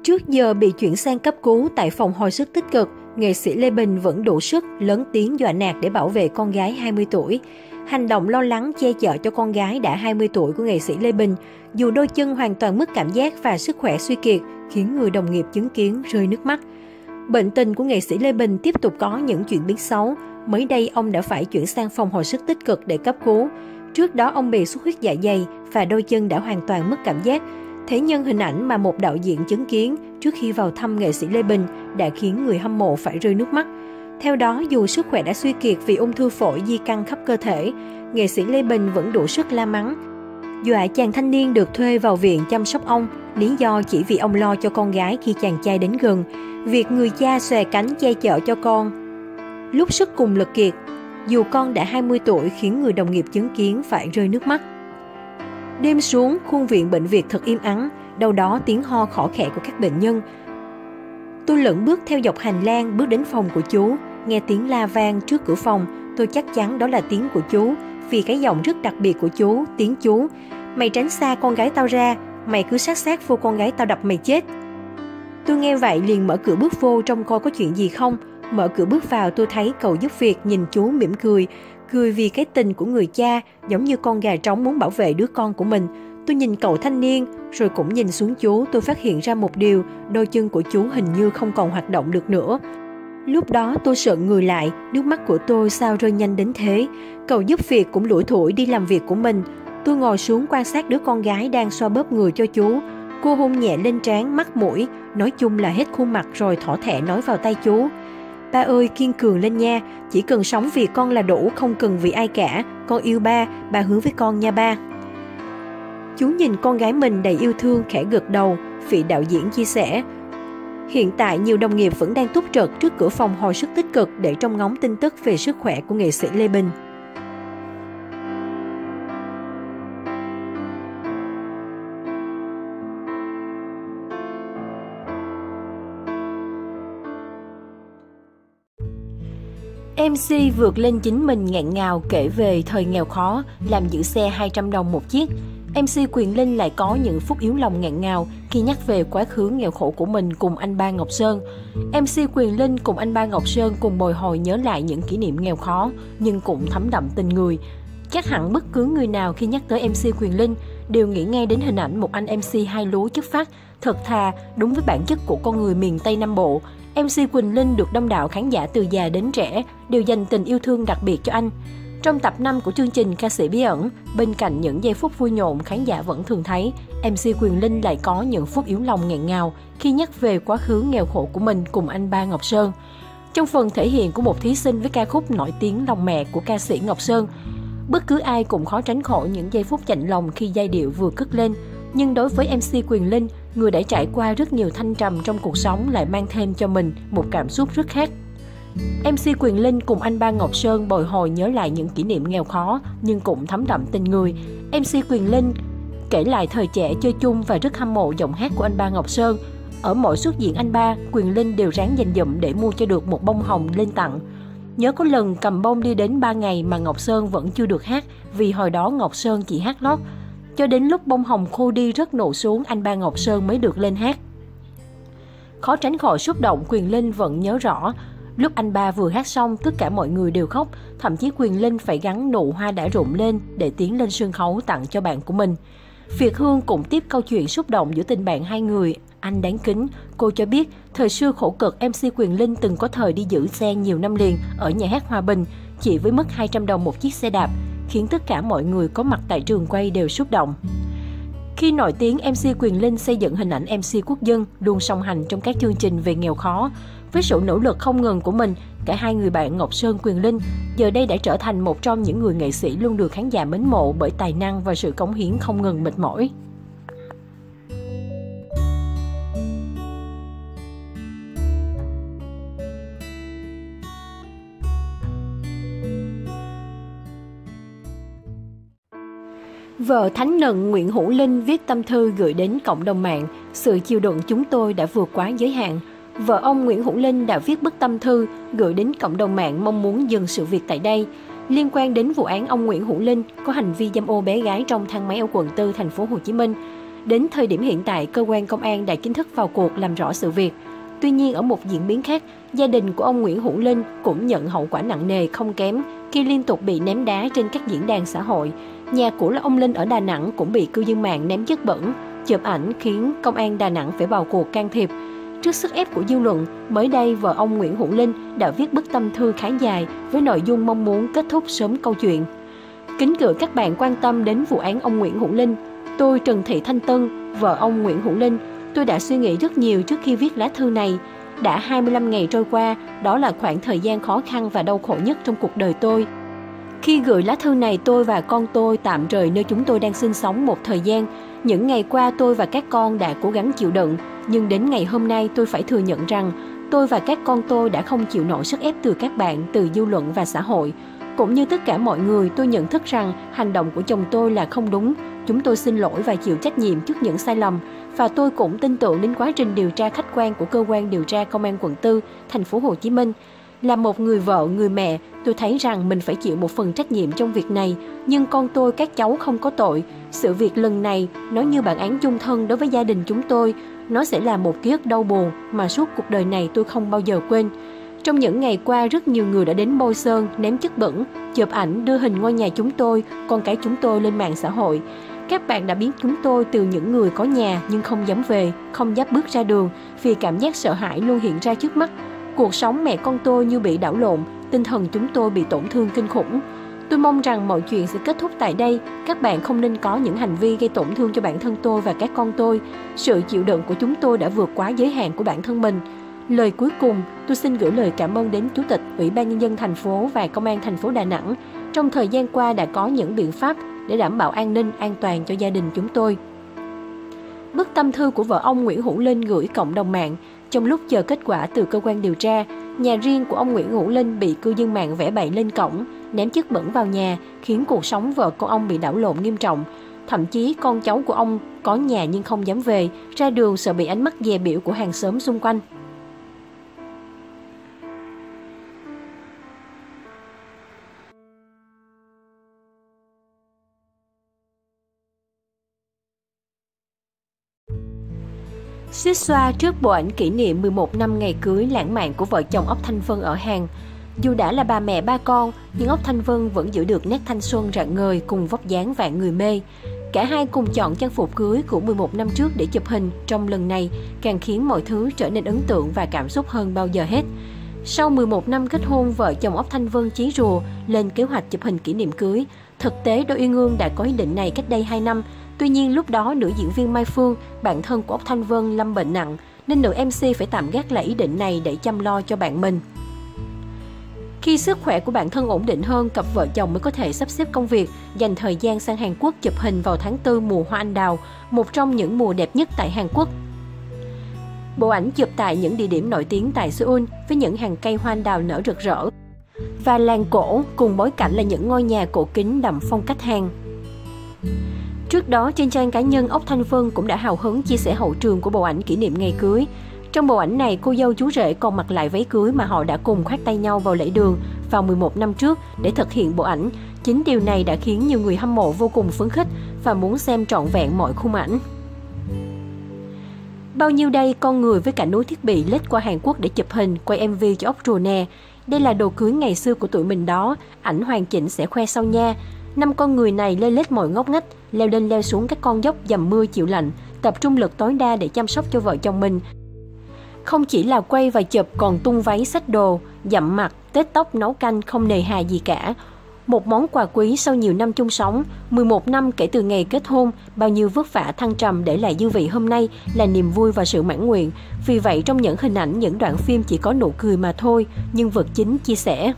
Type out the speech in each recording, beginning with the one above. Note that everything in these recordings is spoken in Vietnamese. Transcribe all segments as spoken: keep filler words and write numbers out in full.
Trước giờ bị chuyển sang cấp cứu tại phòng hồi sức tích cực, nghệ sĩ Lê Bình vẫn đủ sức lớn tiếng dọa nạt để bảo vệ con gái hai mươi tuổi. Hành động lo lắng che chở cho con gái đã hai mươi tuổi của nghệ sĩ Lê Bình, dù đôi chân hoàn toàn mất cảm giác và sức khỏe suy kiệt, khiến người đồng nghiệp chứng kiến rơi nước mắt. Bệnh tình của nghệ sĩ Lê Bình tiếp tục có những chuyển biến xấu. Mới đây, ông đã phải chuyển sang phòng hồi sức tích cực để cấp cứu. Trước đó, ông bị xuất huyết dạ dày và đôi chân đã hoàn toàn mất cảm giác. Thế nhưng hình ảnh mà một đạo diễn chứng kiến trước khi vào thăm nghệ sĩ Lê Bình đã khiến người hâm mộ phải rơi nước mắt. Theo đó, dù sức khỏe đã suy kiệt vì ung thư phổi di căn khắp cơ thể, nghệ sĩ Lê Bình vẫn đủ sức la mắng, dọa chàng thanh niên được thuê vào viện chăm sóc ông, lý do chỉ vì ông lo cho con gái khi chàng trai đến gần. Việc người cha xòe cánh che chở cho con lúc sức cùng lực kiệt, dù con đã hai mươi tuổi, khiến người đồng nghiệp chứng kiến phải rơi nước mắt. Đêm xuống, khuôn viện bệnh viện thật im ắng, đâu đó tiếng ho khỏ khẽ của các bệnh nhân. Tôi lững bước theo dọc hành lang bước đến phòng của chú, nghe tiếng la vang trước cửa phòng. Tôi chắc chắn đó là tiếng của chú, vì cái giọng rất đặc biệt của chú, tiếng chú. Mày tránh xa con gái tao ra, mày cứ sát sát vô con gái tao đập mày chết. Tôi nghe vậy liền mở cửa bước vô trông coi có chuyện gì không. Mở cửa bước vào, tôi thấy cậu giúp việc nhìn chú mỉm cười, cười vì cái tình của người cha, giống như con gà trống muốn bảo vệ đứa con của mình. Tôi nhìn cậu thanh niên, rồi cũng nhìn xuống chú. Tôi phát hiện ra một điều, đôi chân của chú hình như không còn hoạt động được nữa. Lúc đó tôi sợn người lại, nước mắt của tôi sao rơi nhanh đến thế. Cậu giúp việc cũng lủi thủi đi làm việc của mình. Tôi ngồi xuống quan sát đứa con gái đang xoa bóp người cho chú. Cô hôn nhẹ lên trán, mắt mũi, nói chung là hết khuôn mặt rồi thỏ thẻ nói vào tay chú. Ba ơi, kiên cường lên nha, chỉ cần sống vì con là đủ, không cần vì ai cả. Con yêu ba, ba hứa với con nha ba. Chú nhìn con gái mình đầy yêu thương, khẽ gật đầu. Vị đạo diễn chia sẻ, hiện tại nhiều đồng nghiệp vẫn đang túc trực trước cửa phòng hồi sức tích cực để trông ngóng tin tức về sức khỏe của nghệ sĩ Lê Bình. em xê vượt lên chính mình nghẹn ngào kể về thời nghèo khó, làm giữ xe hai trăm đồng một chiếc. em xê Quyền Linh lại có những phút yếu lòng nghẹn ngào khi nhắc về quá khứ nghèo khổ của mình cùng anh Ba Ngọc Sơn. em xê Quyền Linh cùng anh Ba Ngọc Sơn cùng bồi hồi nhớ lại những kỷ niệm nghèo khó nhưng cũng thấm đậm tình người. Chắc hẳn bất cứ người nào khi nhắc tới em xê Quyền Linh đều nghĩ ngay đến hình ảnh một anh em xê hai lúa chất phác, thật thà, đúng với bản chất của con người miền Tây Nam Bộ. em xê Quỳnh Linh được đông đảo khán giả từ già đến trẻ đều dành tình yêu thương đặc biệt cho anh. Trong tập năm của chương trình Ca sĩ bí ẩn, bên cạnh những giây phút vui nhộn khán giả vẫn thường thấy, em xê Quyền Linh lại có những phút yếu lòng nghẹn ngào khi nhắc về quá khứ nghèo khổ của mình cùng anh Ba Ngọc Sơn. Trong phần thể hiện của một thí sinh với ca khúc nổi tiếng Lòng Mẹ của ca sĩ Ngọc Sơn, bất cứ ai cũng khó tránh khỏi những giây phút chạnh lòng khi giai điệu vừa cất lên. Nhưng đối với em xê Quyền Linh, người đã trải qua rất nhiều thăng trầm trong cuộc sống lại mang thêm cho mình một cảm xúc rất khác. em xê Quyền Linh cùng anh Ba Ngọc Sơn bồi hồi nhớ lại những kỷ niệm nghèo khó nhưng cũng thấm đậm tình người. em xê Quyền Linh kể lại thời trẻ chơi chung và rất hâm mộ giọng hát của anh Ba Ngọc Sơn. Ở mỗi xuất diễn anh Ba, Quyền Linh đều ráng dành dụm để mua cho được một bông hồng lên tặng. Nhớ có lần cầm bông đi đến ba ngày mà Ngọc Sơn vẫn chưa được hát vì hồi đó Ngọc Sơn chỉ hát lót. Cho đến lúc bông hồng khô đi rất nổ xuống, anh Ba Ngọc Sơn mới được lên hát. Khó tránh khỏi xúc động, Quyền Linh vẫn nhớ rõ. Lúc anh Ba vừa hát xong, tất cả mọi người đều khóc. Thậm chí Quyền Linh phải gắn nụ hoa đã rụng lên để tiến lên sân khấu tặng cho bạn của mình. Việt Hương cũng tiếp câu chuyện xúc động giữa tình bạn hai người. Anh đáng kính, cô cho biết thời xưa khổ cực, em xê Quyền Linh từng có thời đi giữ xe nhiều năm liền ở nhà hát Hòa Bình, chỉ với mức hai trăm đồng một chiếc xe đạp, khiến tất cả mọi người có mặt tại trường quay đều xúc động. Khi nổi tiếng, em xê Quyền Linh xây dựng hình ảnh em xê quốc dân, luôn song hành trong các chương trình về nghèo khó. Với sự nỗ lực không ngừng của mình, cả hai người bạn Ngọc Sơn, Quyền Linh giờ đây đã trở thành một trong những người nghệ sĩ luôn được khán giả mến mộ bởi tài năng và sự cống hiến không ngừng mệt mỏi. Vợ Thánh Nận Nguyễn Hữu Linh viết tâm thư gửi đến cộng đồng mạng, sự chịu đựng chúng tôi đã vượt quá giới hạn. Vợ ông Nguyễn Hữu Linh đã viết bức tâm thư gửi đến cộng đồng mạng mong muốn dừng sự việc tại đây. Liên quan đến vụ án ông Nguyễn Hữu Linh có hành vi dâm ô bé gái trong thang máy ở quận tư, thành phố Hồ Chí Minh. Đến thời điểm hiện tại, cơ quan công an đã chính thức vào cuộc làm rõ sự việc. Tuy nhiên, ở một diễn biến khác, gia đình của ông Nguyễn Hữu Linh cũng nhận hậu quả nặng nề không kém khi liên tục bị ném đá trên các diễn đàn xã hội. Nhà của ông Linh ở Đà Nẵng cũng bị cư dân mạng ném chất bẩn, chụp ảnh khiến công an Đà Nẵng phải vào cuộc can thiệp. Trước sức ép của dư luận, mới đây vợ ông Nguyễn Hữu Linh đã viết bức tâm thư khá dài với nội dung mong muốn kết thúc sớm câu chuyện. Kính gửi các bạn quan tâm đến vụ án ông Nguyễn Hữu Linh. Tôi Trần Thị Thanh Tân, vợ ông Nguyễn Hữu Linh, tôi đã suy nghĩ rất nhiều trước khi viết lá thư này. Đã hai mươi lăm ngày trôi qua, đó là khoảng thời gian khó khăn và đau khổ nhất trong cuộc đời tôi. Khi gửi lá thư này, tôi và con tôi tạm rời nơi chúng tôi đang sinh sống một thời gian. Những ngày qua tôi và các con đã cố gắng chịu đựng, nhưng đến ngày hôm nay tôi phải thừa nhận rằng tôi và các con tôi đã không chịu nổi sức ép từ các bạn, từ dư luận và xã hội. Cũng như tất cả mọi người, tôi nhận thức rằng hành động của chồng tôi là không đúng. Chúng tôi xin lỗi và chịu trách nhiệm trước những sai lầm. Và tôi cũng tin tưởng đến quá trình điều tra khách quan của cơ quan điều tra công an quận tư, thành phố Hồ Chí Minh. Là một người vợ, người mẹ, tôi thấy rằng mình phải chịu một phần trách nhiệm trong việc này. Nhưng con tôi, các cháu không có tội. Sự việc lần này, nó như bản án chung thân đối với gia đình chúng tôi. Nó sẽ là một ký ức đau buồn mà suốt cuộc đời này tôi không bao giờ quên. Trong những ngày qua, rất nhiều người đã đến bôi sơn, ném chất bẩn, chụp ảnh, đưa hình ngôi nhà chúng tôi, con cái chúng tôi lên mạng xã hội. Các bạn đã biến chúng tôi từ những người có nhà nhưng không dám về, không dám bước ra đường vì cảm giác sợ hãi luôn hiện ra trước mắt. Cuộc sống mẹ con tôi như bị đảo lộn, tinh thần chúng tôi bị tổn thương kinh khủng. Tôi mong rằng mọi chuyện sẽ kết thúc tại đây. Các bạn không nên có những hành vi gây tổn thương cho bản thân tôi và các con tôi. Sự chịu đựng của chúng tôi đã vượt quá giới hạn của bản thân mình. Lời cuối cùng, tôi xin gửi lời cảm ơn đến Chủ tịch Ủy ban Nhân dân thành phố và Công an thành phố Đà Nẵng. Trong thời gian qua đã có những biện pháp để đảm bảo an ninh, an toàn cho gia đình chúng tôi. Bức tâm thư của vợ ông Nguyễn Hữu Linh gửi cộng đồng mạng. Trong lúc chờ kết quả từ cơ quan điều tra, nhà riêng của ông Nguyễn Hữu Linh bị cư dân mạng vẽ bậy lên cổng, ném chất bẩn vào nhà, khiến cuộc sống vợ con ông bị đảo lộn nghiêm trọng. Thậm chí con cháu của ông có nhà nhưng không dám về, ra đường sợ bị ánh mắt dè bỉu của hàng xóm xung quanh. Xuýt xoa trước bộ ảnh kỷ niệm mười một năm ngày cưới lãng mạn của vợ chồng Ốc Thanh Vân ở Hàn. Dù đã là bà mẹ ba con, nhưng Ốc Thanh Vân vẫn giữ được nét thanh xuân rạng ngời cùng vóc dáng vạn người mê. Cả hai cùng chọn trang phục cưới của mười một năm trước để chụp hình trong lần này, càng khiến mọi thứ trở nên ấn tượng và cảm xúc hơn bao giờ hết. Sau mười một năm kết hôn, vợ chồng Ốc Thanh Vân chí rùa lên kế hoạch chụp hình kỷ niệm cưới. Thực tế, đôi uyên ương đã có ý định này cách đây hai năm. Tuy nhiên, lúc đó nữ diễn viên Mai Phương, bạn thân của Ốc Thanh Vân, lâm bệnh nặng, nên nữ em xê phải tạm gác lại ý định này để chăm lo cho bạn mình. Khi sức khỏe của bạn thân ổn định hơn, cặp vợ chồng mới có thể sắp xếp công việc, dành thời gian sang Hàn Quốc chụp hình vào tháng tư mùa hoa anh đào, một trong những mùa đẹp nhất tại Hàn Quốc. Bộ ảnh chụp tại những địa điểm nổi tiếng tại Seoul với những hàng cây hoa anh đào nở rực rỡ và làng cổ cùng bối cảnh là những ngôi nhà cổ kính đậm phong cách Hàn. Trước đó, trên trang cá nhân, Ốc Thanh Vân cũng đã hào hứng chia sẻ hậu trường của bộ ảnh kỷ niệm ngày cưới. Trong bộ ảnh này, cô dâu chú rể còn mặc lại váy cưới mà họ đã cùng khoác tay nhau vào lễ đường vào mười một năm trước để thực hiện bộ ảnh. Chính điều này đã khiến nhiều người hâm mộ vô cùng phấn khích và muốn xem trọn vẹn mọi khung ảnh. Bao nhiêu đây con người với cả núi thiết bị lết qua Hàn Quốc để chụp hình, quay em vê cho ốc rùa nè. Đây là đồ cưới ngày xưa của tụi mình đó, ảnh hoàn chỉnh sẽ khoe sau nha. Năm con người này lê lết mọi ngóc ngách, leo lên leo xuống các con dốc dầm mưa chịu lạnh, tập trung lực tối đa để chăm sóc cho vợ chồng mình. Không chỉ là quay và chụp còn tung váy xách đồ, dặm mặt, tết tóc nấu canh không nề hà gì cả. Một món quà quý sau nhiều năm chung sống, mười một năm kể từ ngày kết hôn, bao nhiêu vất vả thăng trầm để lại dư vị hôm nay là niềm vui và sự mãn nguyện. Vì vậy trong những hình ảnh, những đoạn phim chỉ có nụ cười mà thôi, nhân vật chính chia sẻ.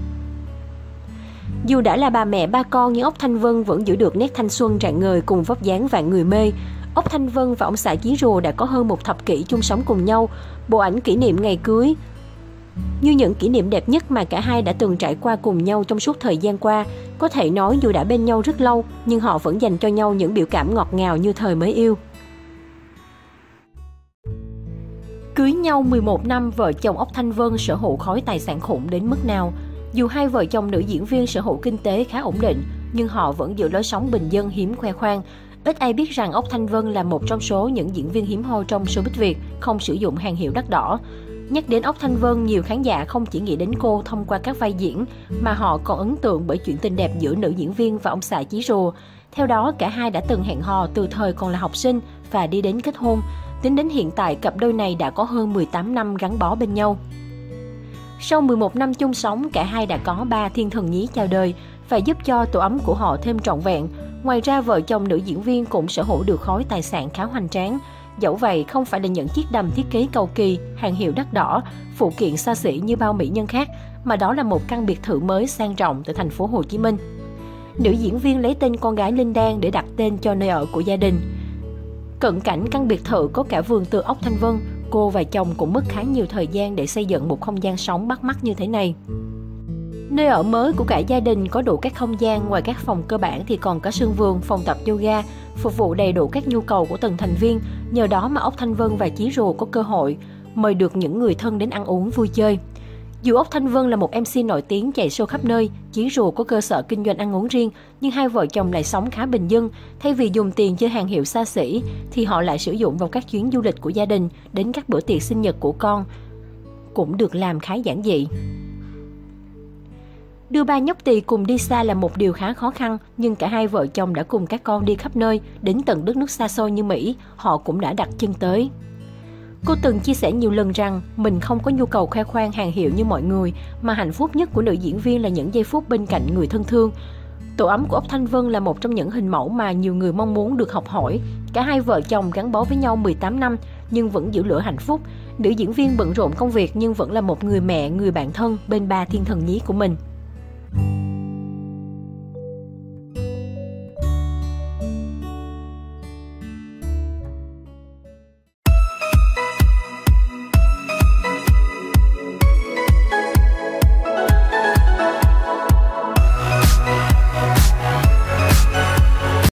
Dù đã là bà mẹ ba con nhưng Ốc Thanh Vân vẫn giữ được nét thanh xuân rạng ngời cùng vóc dáng vạn người mê. Ốc Thanh Vân và ông xã Chí Rùa đã có hơn một thập kỷ chung sống cùng nhau. Bộ ảnh kỷ niệm ngày cưới như những kỷ niệm đẹp nhất mà cả hai đã từng trải qua cùng nhau trong suốt thời gian qua. Có thể nói dù đã bên nhau rất lâu, nhưng họ vẫn dành cho nhau những biểu cảm ngọt ngào như thời mới yêu. Cưới nhau mười một năm, vợ chồng Ốc Thanh Vân sở hữu khối tài sản khủng đến mức nào? Dù hai vợ chồng nữ diễn viên sở hữu kinh tế khá ổn định, nhưng họ vẫn giữ lối sống bình dân hiếm khoe khoang. ít ai biết rằng Ốc Thanh Vân là một trong số những diễn viên hiếm hoi trong showbiz Việt không sử dụng hàng hiệu đắt đỏ. Nhắc đến Ốc Thanh Vân, nhiều khán giả không chỉ nghĩ đến cô thông qua các vai diễn, mà họ còn ấn tượng bởi chuyện tình đẹp giữa nữ diễn viên và ông xã Chí Rùa. Theo đó, cả hai đã từng hẹn hò từ thời còn là học sinh và đi đến kết hôn. Tính đến hiện tại, cặp đôi này đã có hơn mười tám năm gắn bó bên nhau. Sau mười một năm chung sống, cả hai đã có ba thiên thần nhí chào đời và giúp cho tổ ấm của họ thêm trọn vẹn. Ngoài ra, vợ chồng nữ diễn viên cũng sở hữu được khối tài sản khá hoành tráng. Dẫu vậy, không phải là những chiếc đầm thiết kế cầu kỳ, hàng hiệu đắt đỏ, phụ kiện xa xỉ như bao mỹ nhân khác, mà đó là một căn biệt thự mới sang trọng tại thành phố Hồ Chí Minh. Nữ diễn viên lấy tên con gái Linh Đan để đặt tên cho nơi ở của gia đình. Cận cảnh căn biệt thự có cả vườn tược Ốc Thanh Vân, cô và chồng cũng mất khá nhiều thời gian để xây dựng một không gian sống bắt mắt như thế này. Nơi ở mới của cả gia đình có đủ các không gian, ngoài các phòng cơ bản thì còn có sân vườn, phòng tập yoga, phục vụ đầy đủ các nhu cầu của từng thành viên. Nhờ đó mà Ốc Thanh Vân và Chí Rùa có cơ hội mời được những người thân đến ăn uống vui chơi. Dù Ốc Thanh Vân là một em xê nổi tiếng chạy show khắp nơi, Chí Rùa có cơ sở kinh doanh ăn uống riêng, nhưng hai vợ chồng lại sống khá bình dân. Thay vì dùng tiền chơi hàng hiệu xa xỉ, thì họ lại sử dụng vào các chuyến du lịch của gia đình, đến các bữa tiệc sinh nhật của con, cũng được làm khá giản dị. Đưa ba nhóc tỳ cùng đi xa là một điều khá khó khăn, nhưng cả hai vợ chồng đã cùng các con đi khắp nơi, đến tận đất nước xa xôi như Mỹ, họ cũng đã đặt chân tới. Cô từng chia sẻ nhiều lần rằng mình không có nhu cầu khoe khoang hàng hiệu như mọi người, mà hạnh phúc nhất của nữ diễn viên là những giây phút bên cạnh người thân thương. Tổ ấm của Ốc Thanh Vân là một trong những hình mẫu mà nhiều người mong muốn được học hỏi. Cả hai vợ chồng gắn bó với nhau mười tám năm nhưng vẫn giữ lửa hạnh phúc. Nữ diễn viên bận rộn công việc nhưng vẫn là một người mẹ, người bạn thân bên ba thiên thần nhí của mình.